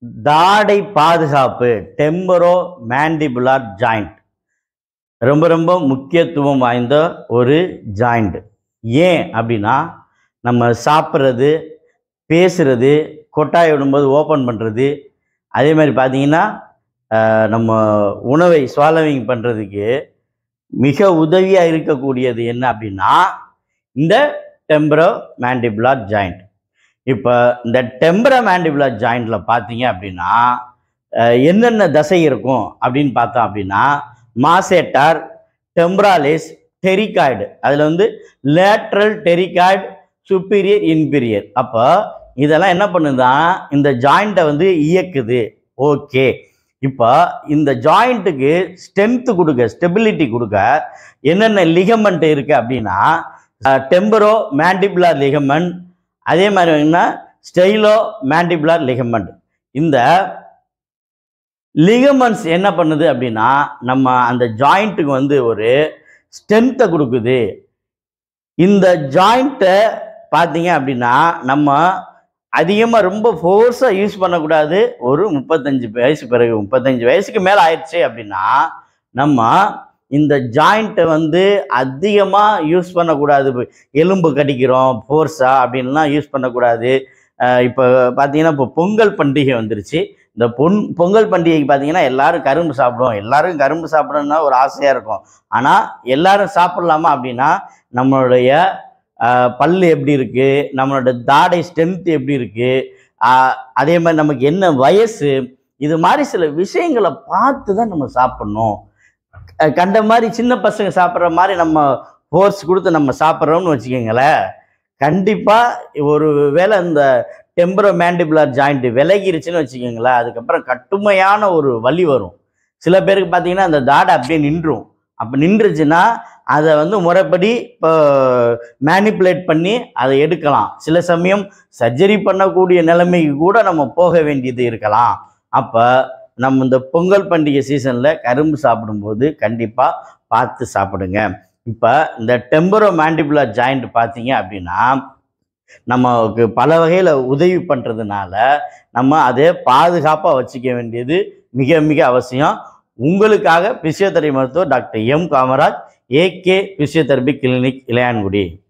தாடை பாதுகாப்பு டெம்பரோ mandibular joint ரொம்ப ரொம்ப முக்கியத்துவம் வாய்ந்த ஒரு ஜாயிண்ட். ஏன் அப்படின்னா, நம்ம சாப்பிட்றது, பேசுறது, கொட்டாய் விடும்போது ஓப்பன் பண்ணுறது, அதே மாதிரி பார்த்தீங்கன்னா நம்ம உணவை ஸ்வாலோவிங் பண்ணுறதுக்கு மிக உதவியாக இருக்கக்கூடியது என்ன அப்படின்னா இந்த டெம்பரோ மேண்டிபுலார் ஜாயிண்ட். இப்போ இந்த டெம்பரோ மேண்டிபுலார் ஜாயிண்டில் பார்த்தீங்க அப்படின்னா என்னென்ன தசை இருக்கும் அப்படின்னு பார்த்தோம் அப்படின்னா, மாசேட்டார், டெம்பராலிஸ், டெரிகாய்டு, அதில் வந்து லேட்ரல் டெரிகாய்டு, சுப்பீரியர், இன்பீரியர். அப்போ இதெல்லாம் என்ன பண்ணுதான் இந்த ஜாயிண்ட்டை வந்து இயக்குது. ஓகே, இப்போ இந்த ஜாயிண்ட்டுக்கு ஸ்ட்ரென்த்து கொடுக்க, ஸ்டெபிலிட்டி கொடுக்க என்னென்ன லிகமெண்ட் இருக்குது அப்படின்னா டெம்பரோ மேண்டிபுலார் லிகமெண்ட், அதே மாதிரி என்ன ஸ்டைலோ மேண்டிபுலார் லிகமெண்ட். இந்த லிகமெண்ட்ஸ் என்ன பண்ணுது அப்படின்னா நம்ம அந்த ஜாயிண்ட்டுக்கு வந்து ஒரு ஸ்ட்ரென்த்தை கொடுக்குது. இந்த ஜாயிண்ட்டை பார்த்தீங்க அப்படின்னா நம்ம அதிகமாக ரொம்ப ஃபோர்ஸாக யூஸ் பண்ணக்கூடாது. ஒரு 35 வயசு பிறகு, 35 வயசுக்கு மேலே ஆயிடுச்சு அப்படின்னா நம்ம இந்த ஜாயிண்ட்டை வந்து அதிகமாக யூஸ் பண்ணக்கூடாது. எலும்பு கடிக்கிறோம் ஃபோர்ஸாக அப்படின்லாம் யூஸ் பண்ணக்கூடாது. இப்போ பார்த்தீங்கன்னா இப்போ பொங்கல் பண்டிகை வந்துருச்சு. இந்த பொங்கல் பண்டிகைக்கு பார்த்தீங்கன்னா எல்லாரும் கரும்பு சாப்பிடுவோம். எல்லாரும் கரும்பு சாப்பிடணும்னா ஒரு ஆசையாக இருக்கும். ஆனால் எல்லாரும் சாப்பிட்லாமா அப்படின்னா நம்மளுடைய பல் எப்படி இருக்குது, நம்மளோட தாடை ஸ்ட்ரென்த் எப்படி இருக்குது, அதே மாதிரி நமக்கு என்ன வயசு, இது மாதிரி சில விஷயங்களை பார்த்து தான் நம்ம சாப்பிட்ணும். கண்ட மாதிரி சின்ன பசங்க சாப்பிட்ற மாதிரி நம்ம ஃபோர்ஸ் கொடுத்து நம்ம சாப்பிட்றோம்னு வச்சுக்கோங்களேன், கண்டிப்பாக ஒரு வேளை இந்த டெம்பரோ மேண்டிபுலார் ஜாயிண்ட் விலகிருச்சுன்னு வச்சுக்கோங்களேன், அதுக்கப்புறம் கடுமையான ஒரு வலி வரும். சில பேருக்கு பார்த்தீங்கன்னா அந்த தாடை அப்படியே நின்றும். அப்போ நின்றுச்சுன்னா அதை வந்து முறைப்படி இப்போ மேனிப்புலேட் பண்ணி அதை எடுக்கலாம். சில சமயம் சர்ஜரி பண்ணக்கூடிய நிலைமைக்கு கூட நம்ம போக வேண்டியது இருக்கலாம். அப்போ நம்ம இந்த பொங்கல் பண்டிகை சீசனில் கரும்பு சாப்பிடும்போது கண்டிப்பாக பார்த்து சாப்பிடுங்க. இப்போ இந்த டெம்பரோ மேண்டிபுலார் ஜாயிண்ட் பார்த்தீங்க அப்படின்னா நமக்கு பல வகையில் உதவி பண்ணுறதுனால நம்ம அதை பாதுகாப்பாக வச்சுக்க வேண்டியது மிக மிக அவசியம். உங்களுக்காக பிசியோதெரபி மருத்துவர் doctor M Kamaraj, AK physiotherapy clinic, Ilayangudi.